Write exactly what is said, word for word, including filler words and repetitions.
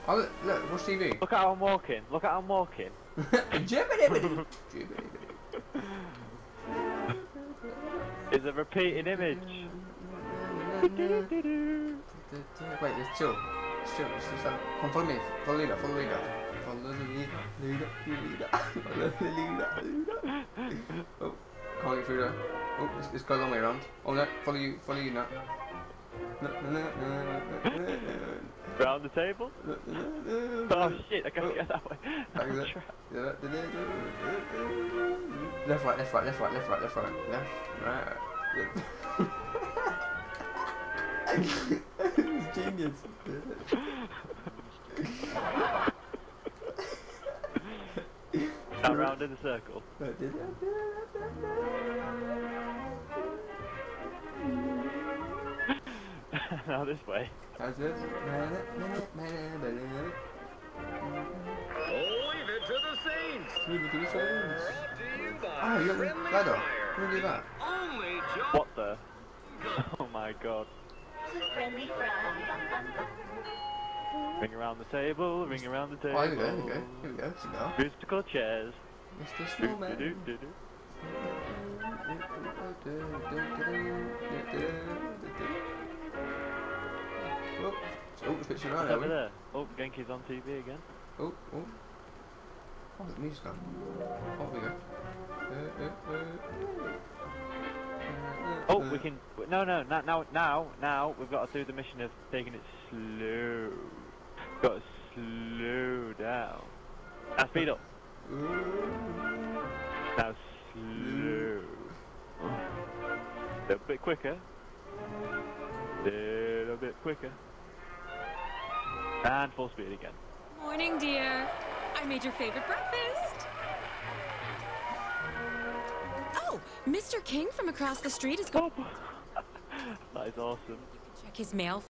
Oh, look, look, watch T V. Look at how I'm walking. Look at how I'm walking. Jibbity-bitty. Jibbity-bitty. It's a repeating image. Wait, let's chill. Let's chill. Let's just have... Come follow me. Follow leader. Follow leader. Follow the leader. Leader. Leader. Follow the leader. Leader. Oh, can't get through there. Oh, let's, let's go a long way around. Oh no, follow you. Follow you now. No, no, no, no, no, no, no. Round the table? No, no, no, no. Oh shit, I can't Oh. get that way. Back I'm there. trapped. Left, right, left, right, left, right, left, right, left, right, left, right. It's genius. Now round in a circle. Now this way. How's this? Leave it to the saints. Leave it to the saints. Brought to you by Oh, you got the Friendly ladder. Fire. Can we do that? Only John. What the? Oh my god. Ring around the table, ring around the table. Oh, here we go, here we go. Here we go. Sit down. Musical chairs. Mister Do, Snowman. do, do, do. Oh, oh, it's pitching around, What's are over we? there? Oh, Genki's on T V again. Oh, oh. Oh, the music gone. Oh, here we go. Uh, uh, uh. Oh, Uh, we can. No, no, now, now, now, now, we've got to do the mission of taking it slow. Got to slow down. Now speed up. Now slow. A little bit quicker. Little bit quicker. And full speed again. Morning, dear. I made your favorite breakfast. Oh, Mister King from across the street is going That is awesome. to check his mail.